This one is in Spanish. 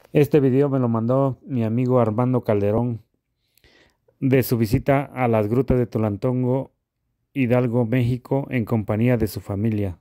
Este video me lo mandó mi amigo Armando Calderón de su visita a las grutas de Tolantongo, Hidalgo, México, en compañía de su familia.